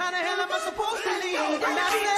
how the hell am I supposed to leave? And I said,